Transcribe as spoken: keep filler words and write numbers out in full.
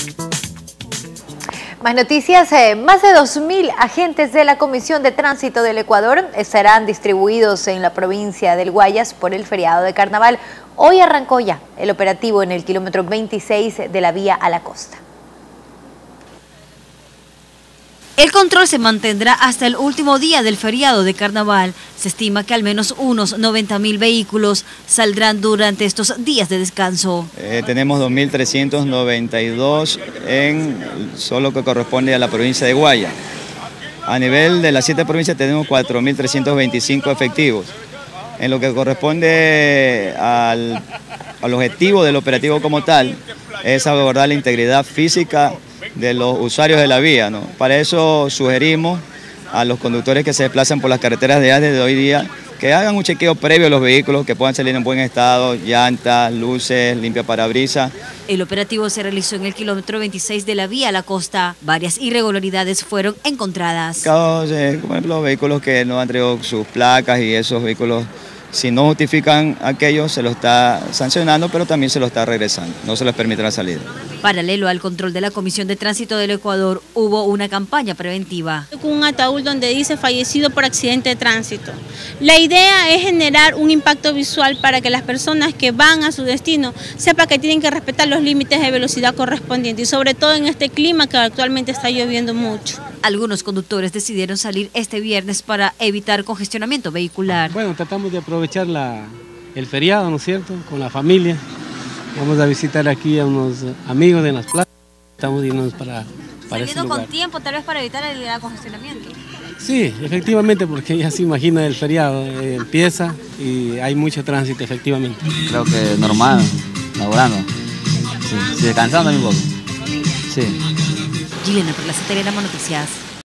Más noticias, eh, más de dos mil agentes de la Comisión de Tránsito del Ecuador estarán distribuidos en la provincia del Guayas por el feriado de Carnaval. Hoy arrancó ya el operativo en el kilómetro veintiséis de la vía a la costa. El control se mantendrá hasta el último día del feriado de Carnaval. Se estima que al menos unos noventa mil vehículos saldrán durante estos días de descanso. Eh, tenemos dos mil trescientos noventa y dos en solo que corresponde a la provincia de Guayas. A nivel de las siete provincias tenemos cuatro mil trescientos veinticinco efectivos. En lo que corresponde al, al objetivo del operativo como tal, es abordar la integridad física de los usuarios de la vía, ¿no? Para eso sugerimos a los conductores que se desplazan por las carreteras de desde hoy día que hagan un chequeo previo a los vehículos, que puedan salir en buen estado, llantas, luces, limpia parabrisas. El operativo se realizó en el kilómetro veintiséis de la vía a la costa. Varias irregularidades fueron encontradas. Casos, eh, por ejemplo, vehículos que no han traído sus placas, y esos vehículos, si no justifican aquello, se lo está sancionando, pero también se lo está regresando, no se les permite la salida. Paralelo al control de la Comisión de Tránsito del Ecuador, hubo una campaña preventiva. Con un ataúd donde dice fallecido por accidente de tránsito. La idea es generar un impacto visual para que las personas que van a su destino sepan que tienen que respetar los límites de velocidad correspondientes, y sobre todo en este clima que actualmente está lloviendo mucho. Algunos conductores decidieron salir este viernes para evitar congestionamiento vehicular. Bueno, tratamos de aprovechar la, el feriado, ¿no es cierto?, con la familia. Vamos a visitar aquí a unos amigos de las plazas. Estamos yéndonos para, para ese lugar. ¿Con tiempo, tal vez para evitar el, el congestionamiento? Sí, efectivamente, porque ya se imagina el feriado, eh, empieza y hay mucho tránsito, efectivamente. Creo que normal, laborando. Sí, sí, descansando un poco. Sí. Gilena, por la Telegrama Noticias.